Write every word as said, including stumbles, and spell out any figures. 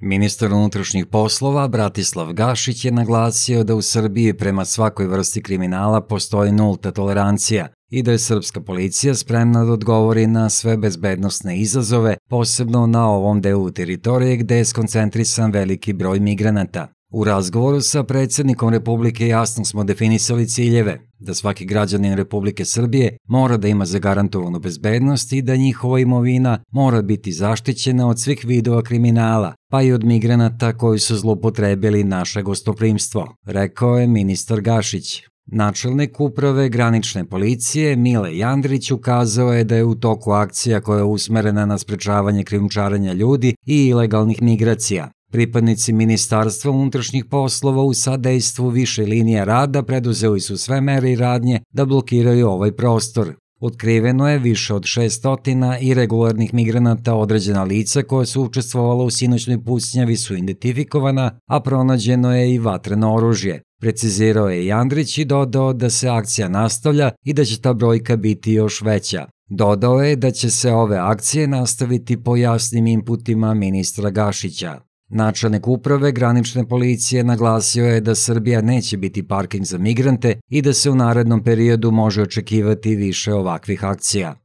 Ministar unutrašnjih poslova Bratislav Gašić je naglasio da u Srbiji prema svakoj vrsti kriminala postoji nulta tolerancija i da je srpska policija spremna da odgovori na sve bezbednosne izazove, posebno na ovom delu teritorije gde je skoncentrisan veliki broj migranata. U razgovoru sa predsjednikom Republike jasno smo definisali ciljeve, da svaki građanin Republike Srbije mora da ima zagarantovanu bezbednost i da njihova imovina mora biti zaštićena od svih vidova kriminala, pa i od migranata koji su zloupotrebili naše gostoprimstvo, rekao je ministar Gašić. Načelnik uprave granične policije Mile Jandrić ukazao je da je u toku akcija koja je usmerena na sprečavanje krijumčarenja ljudi i ilegalnih migracija. Pripadnici Ministarstva unutrašnjih poslova u sadejstvu više linija rada preduzeli su sve mere i radnje da blokiraju ovaj prostor. Otkriveno je više od šesnaest iregularnih migranata, određena lica koja su učestvovala u sinoćnoj pucnjavi su identifikovana, a pronađeno je i vatreno oružje. Precizirao je Jandrić i dodao da se akcija nastavlja i da će ta brojka biti još veća. Dodao je da će se ove akcije nastaviti po jasnim inputima ministra Gašića. Načelnik uprave granične policije naglasio je da Srbija neće biti parking za migrante i da se u narednom periodu može očekivati više ovakvih akcija.